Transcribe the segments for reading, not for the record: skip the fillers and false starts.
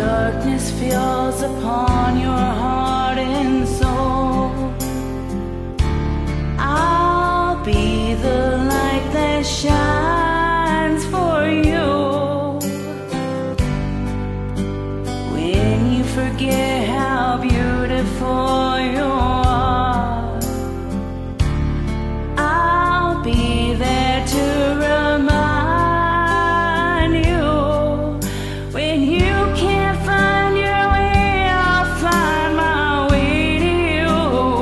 darkness falls upon your heart and soul, I'll be the light that shines for you. When you forget how beautiful you are, I'll be there to remind you. When you can't find your way, I'll find my way to you.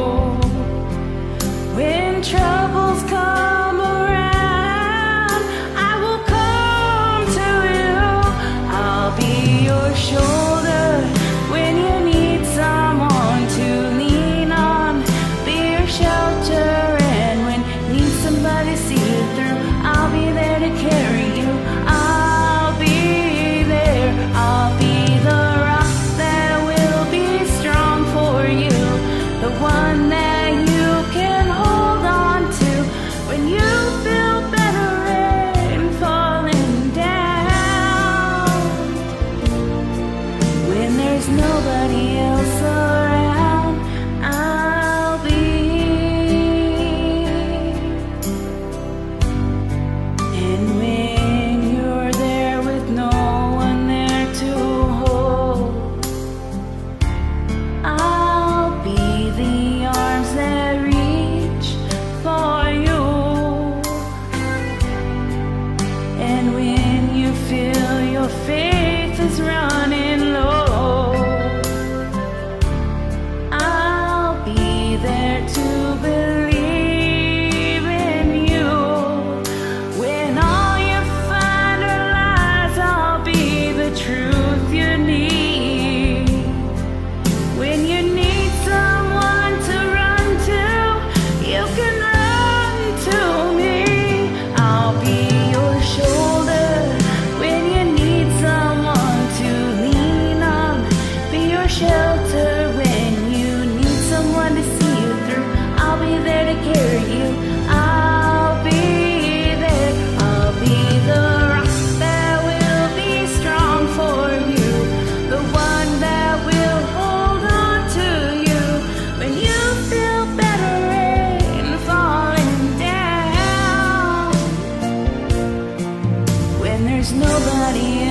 When troubles come around, I will come to you. I'll be your shoulder when you need someone to lean on, be your shelter, and when you need somebody to see you through, I'll be there to carry you. I'll be there. I'll be the rock that will be strong for you, the one that you can hold on to when you feel better and falling down. When there's nobody else around, I'll be. And when you're there with no one there to hold, I'll be the arms that reach for you. And when you feel your faith is running low, I'll be there to believe in you. When all you find are lies, I'll be the truth you need. When you need someone to run to, you can run to me. I'll be your shoulder when you need someone to lean on, be your shelter when you need someone to see you through. I'll be there to carry you. I'll be there. I'll be the rock that will be strong for you, the one that will hold on to you when you feel better and falling down. When there's nobody